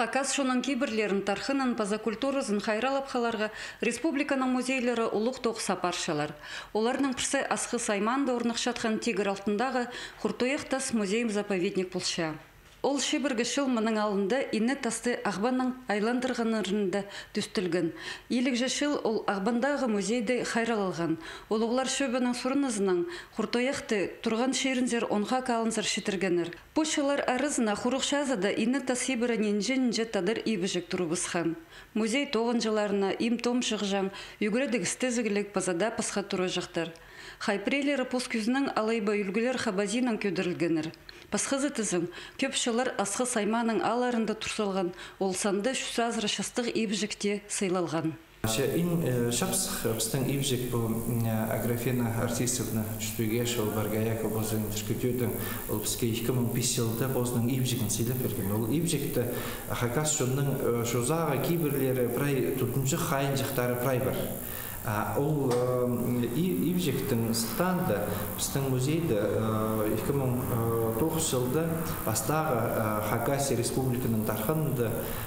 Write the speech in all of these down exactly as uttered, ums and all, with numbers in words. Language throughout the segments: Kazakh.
Хакас шонын киберлерін тархынын пазакультурызын хайралапхаларға республиканың музейлері ұлық тоқ сапаршалар. Оларның пірсі асқы сайманды орнықшатқан тигр алтындағы Хуртуяқтас музейм-заповедник болша. Ол шебіргі шыл мұның алында ині тасты ағбанның айландырғанырында түстілген. Елік жашыл ол ағбандағы музейді хайралалған. Ол оғлар шөбінің сұрынызының Хуртуяқты тұрған шерінзер онға қалынзар шетіргенір. Пошылар арызына хұрықшазада ині тасы бірі ненже-ненже тадыр ибіжік тұрыбысқан. Музей тоғын жыларына им том шығжан, үгіреді гістезігілік базада пасқа тұры жақтар. Хайпрелері пұскүзінің алайба үлгілер хабазинан көдірілгенір. Пасқызы тізім, көпшілер асқы сайманың аларында тұрсылған, ол санды шүсазыры шастық ебжікте сыйлалған. Ин шапсық біздің ебжік бұл Аграфена Артистовна Чүстугешева Баргаяка бозын түркітеудің ол бізге екі мың бес жылда бозының ебжігін сыйлап берген. Ол ебжікті Хакас жонның жозаға кейбірлері прай тұтыншы қайын жақтары прай бар. Ол ибжектің станда біздің музейді екі мың тоғыз жылда бастағы Хакасия республиканың тарханында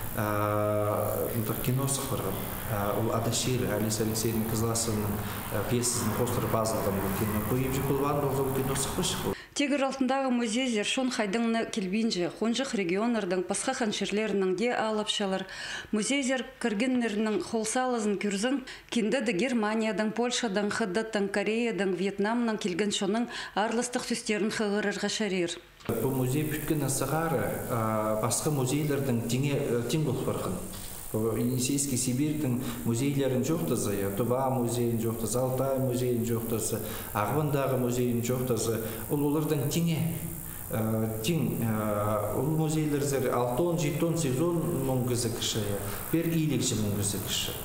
кино сықырған. Ол Адашир, Алиса Алексеевна Кызласовның пьесасының постері базылған бұл кино. Бұл ибжек болған ол кино сықпышық. Тигр алтындағы музейзер шон хайдыңны келбейінже, қонжық регионардың пасқа ханшерлерінің де алапшалар. Музейзер кіргенлерінің холсалызын күрзін, кендеді Германиядан, Польшадан, Хыддаттан, Кореядан, Вьетнамнан келген шоның арлыстық түстерін қығырырға шарир. Бұл музей бүткен асығары басқа музейлердің тең бұл фарқын. Енисейский Сибирьдің музейлерін жоқтызы, Туба музейін жоқтызы, Алтай музейін жоқтызы, Ағбандағы музейін жоқтызы, ол олардан теңе. Тең, ол музейлердер алты жеті сезон мұңғызы кіші, бір ийлікші мұңғызы кіші.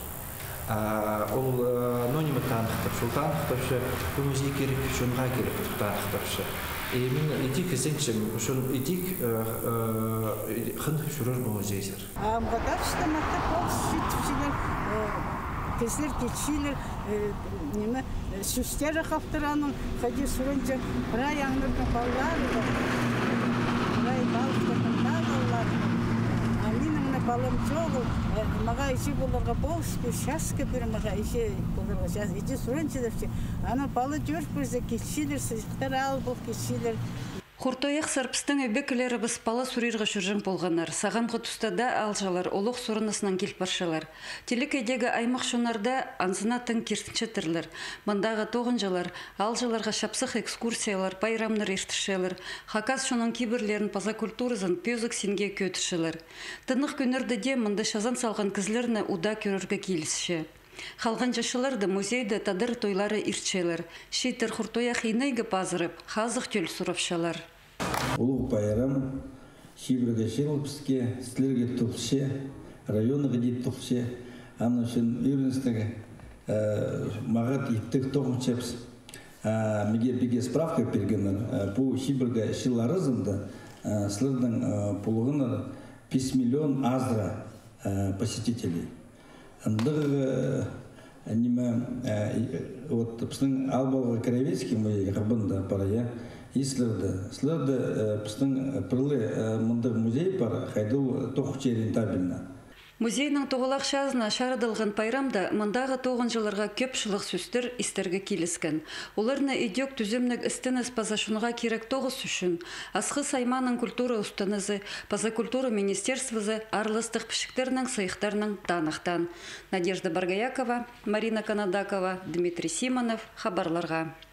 Ол нонимы танықтап, шул танықтапшы, бұл музей керек, шонға керек танықтапшы. Мен идик ізеншім, шон идик қынып жүрер бұл музейзер. Амғадар штамақта қоғыз жетіпшілер, кезлер кетшілер, сүстері қаптыраның қаде сүрінже рай аңырдың баллары, рай балықтығында баллары. Аминыңна балым жоғы, маға еші боларға болшығы, шасқы бір маға еші боларға жаз, еші сүрінже депші. Ана балы жөріп бірзе кетшілер, сызықтар ал бұл кетшілер. Хуртуяқ сарпыстың өбекілері біз палы сүрерға жүржің болғанар. Сағамғы тұстада алжалар, олық сұрынысынан келіп баршалар. Телекейдегі аймақ шонарда аңсынатын керсінші түрлер. Бандағы тоғынжалар, алжаларға шапсық экскурсиялар, байрамныр ертішелер. Хакас шонын киберлерін пазакультурызын пөзік сенге көтішелер. Тынық күнерді де мұнда шазан салған кізлеріні уда көрерге келісші. Халған жашыларды музейді тадыр тойлары ирчелер. Шейтер Хуртуяқ инайғы пазырып, хазық төл сұрапшалар. Улуғ байрам, шибірге шел бізге, сілерге тұлшы, районыға дейіп тұлшы. Аны үшін үйріністігі мағат ептік тоғын чепс. Меге беге справка бергенler. Бұл шибірге шел арызында, сілердің пұлығына бес миллион аздра посетителей. Андығы әнеме біздің албалғы Каравецкий музей ғабында пара, ислерді. Слерді біздің пірлі мұндық музей пара, қайдыл тоқче рентабельна. Музейнің тоғылақ шазына шарыдылған пайрамда мұндағы тоғын жыларға көпшілік сөстір істерге келіскен. Оларына идек түзімнік істініс пазашынға керек тоғыз үшін. Асқы сайманың культура ұстанызы, пазакультура министерствізі арлыстық пішіктерінің сайықтарының танықтан. Надежда Баргаякова, Марина Канадакова, Дмитрий Симонов, хабарларға.